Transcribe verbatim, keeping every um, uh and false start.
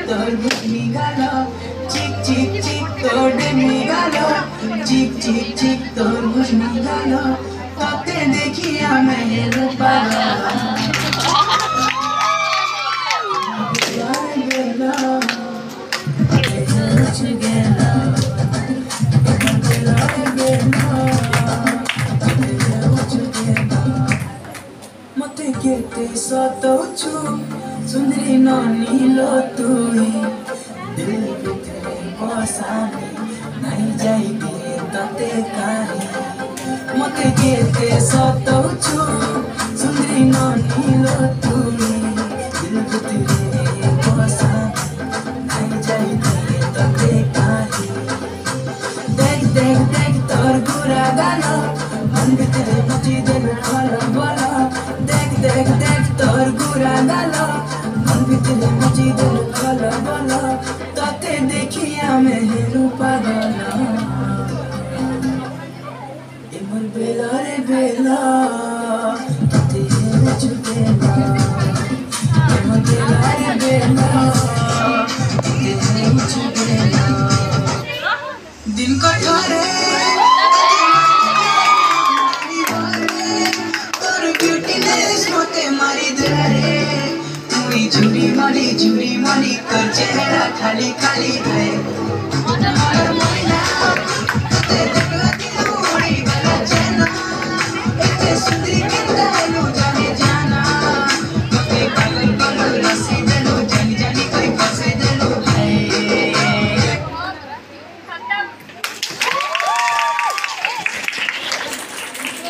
তোর ঘুমি গেল চিক চিক চিক তোর ডেমি গেল চিক চিক চিক তোর ঘুমি গেল তোকে দেখিয়া মেহের পাগল मते केते सतोछु सुंदरी नानी लो तुई दिल भितरे बसानी नहीं जाइबे तते काहे मते केते सतोछु सुंदरी नानी लो तुई दिल भितरे बसानी नहीं जाइबे तते काहे देख देख देख तोर गुरा गाना मन भितरे मची दिल खला बोला देख देख देख तोर गुरा गाना मन भितरे मची दिल खला बोला तते देखिया मेहेरु पागल एमर बेला रे बेला तते मुझ बेला एमर बेला रे बेला तते मुझ बेला दिन कठोरे मारी धरे तुई झूरी मारी झूरी मारी कर चेहरा खाली खाली है।